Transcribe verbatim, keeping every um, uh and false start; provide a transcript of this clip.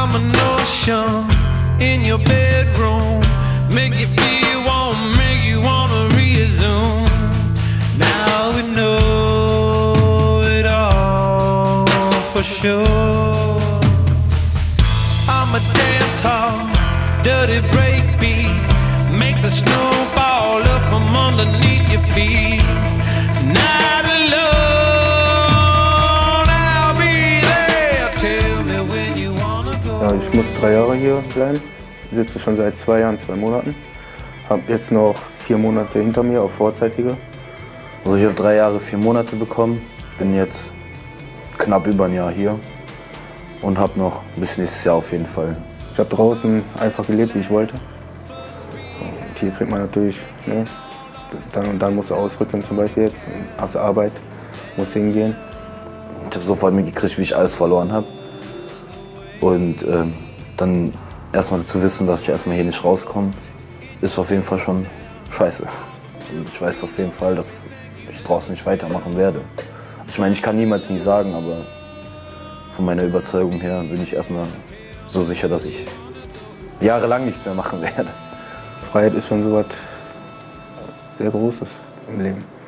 I'm an ocean in your bedroom, make you feel warm, make you wanna resume. Now we know it all for sure. I'm a dance hall, dirty breakbeat, make the snow fall up from underneath your feet. Not alone, I'll be there. Tell me when you wanna go. Ja, ich muss drei Jahre hier bleiben. Ich sitze schon seit zwei Jahren, zwei Monaten. Habe jetzt noch vier Monate hinter mir auf vorzeitige. Also ich habe drei Jahre, vier Monate bekommen. Bin jetzt knapp über ein Jahr hier und habe noch bis nächstes Jahr auf jeden Fall. Ich habe draußen einfach gelebt, wie ich wollte. Und hier kriegt man natürlich, ne, dann und dann musst du ausrücken, zum Beispiel jetzt, hast du Arbeit, musst hingehen. Ich habe sofort mitgekriegt, wie ich alles verloren habe. Und ähm, dann erstmal zu wissen, dass ich erstmal hier nicht rauskomme, ist auf jeden Fall schon scheiße. Und ich weiß auf jeden Fall, dass ich draußen nicht weitermachen werde. Ich meine, ich kann niemals nie sagen, aber von meiner Überzeugung her bin ich erstmal so sicher, dass ich jahrelang nichts mehr machen werde. Freiheit ist schon so was sehr Großes im Leben.